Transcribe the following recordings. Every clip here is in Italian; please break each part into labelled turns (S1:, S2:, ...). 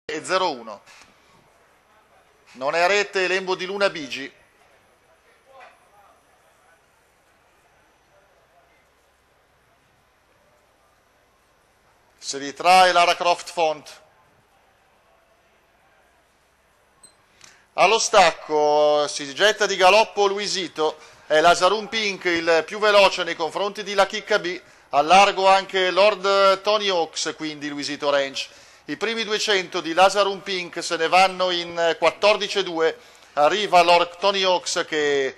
S1: e 0-1. Non è a rete Lembo di Luna Bigi. Si ritrae Lara Croft Font. Allo stacco si getta di galoppo Luisito, è Lazarum Pink il più veloce nei confronti di La Chicca B, al largo anche Lord Tony Hawks, quindi Luisito Range. I primi 200 di Lazarum Pink se ne vanno in 14-2, arriva Lord Tony Hawks che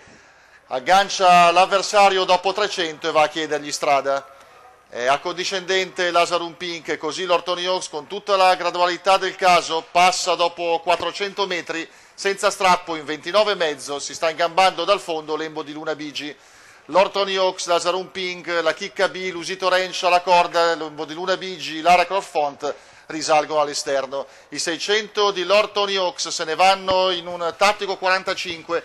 S1: aggancia l'avversario dopo 300 e va a chiedergli strada. È accondiscendente Lazarum Pink, così Lord Tony Hawks con tutta la gradualità del caso passa dopo 400 metri senza strappo in 29,5, si sta ingambando dal fondo Lembo di Luna Bigi. Lord Tony Hawks, Lazarum Pink, La Chicca B, Luisito Range alla corda, Lembo di Luna Bigi, Lara Croft Font risalgono all'esterno. I 600 di Lord Tony Hawks se ne vanno in un tattico 45,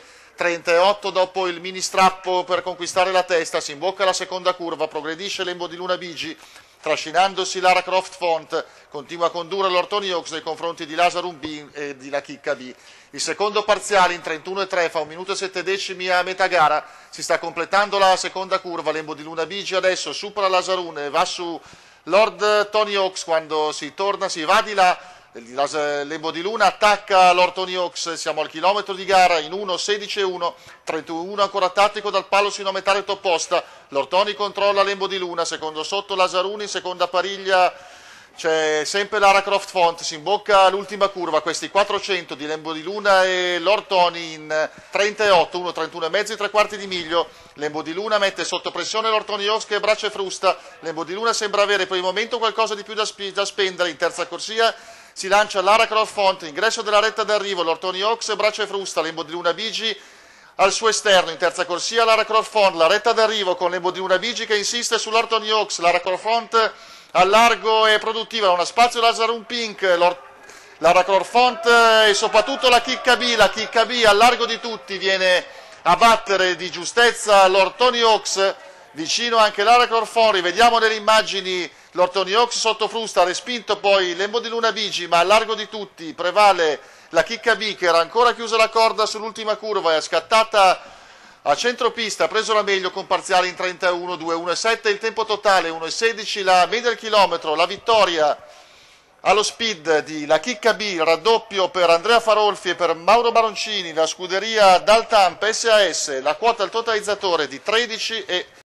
S1: 38 dopo il mini strappo per conquistare la testa, si imbocca la seconda curva, progredisce Lembo di Luna Bigi, trascinandosi Lara Croft Font, continua a condurre Lord Tony Hawks nei confronti di Lazarum B e di La Chicca B. Il secondo parziale in 31,3 fa 1 minuto e 7 decimi a metà gara, si sta completando la seconda curva, Lembo di Luna Bigi adesso supera Lazarum e va su Lord Tony Hawks. Quando si torna, si va di là, Lembo di Luna attacca Lord Tony Hawks, siamo al chilometro di gara in 1.16,1, 31 ancora tattico dal palo sino a metà retta opposta, Lord Tony controlla Lembo di Luna, secondo sotto Lazarum, in seconda pariglia c'è sempre Lara Croft Font, si imbocca l'ultima curva, questi 400 di Lembo di Luna e Lord Tony in 38, 1.31,5, 3/4 di miglio. Lembo di Luna mette sotto pressione Lord Tony Hawks che braccia e frusta, Lembo di Luna sembra avere per il momento qualcosa di più da spendere, in terza corsia si lancia Lara Croft Font, ingresso della retta d'arrivo, Lord Tony Hawks braccia e frusta, Lembo di Luna Bigi al suo esterno, in terza corsia Lara Croft Font, la retta d'arrivo con Lembo di Luna Bigi che insiste su Lord Tony Hawks, Lara Croft Font al largo e produttiva, non ha spazio Lazarum Pink, Lara Croft Font e soprattutto La Chicca B al largo di tutti viene a battere di giustezza Lord Tony Hawks, vicino anche Lara Croft Font, rivediamo nelle immagini Lord Tony Hawks sotto frusta, respinto poi Lembo di Luna Bigi, ma al largo di tutti prevale La Chicca B che era ancora chiusa la corda sull'ultima curva e è scattata a centropista, ha preso la meglio con parziale in 31, 2, 1,7, il tempo totale 1,16, la media del chilometro, la vittoria allo speed di La Chicca B, raddoppio per Andrea Farolfi e per Mauro Baroncini, la scuderia Daltamp SAS, la quota al totalizzatore di 13 e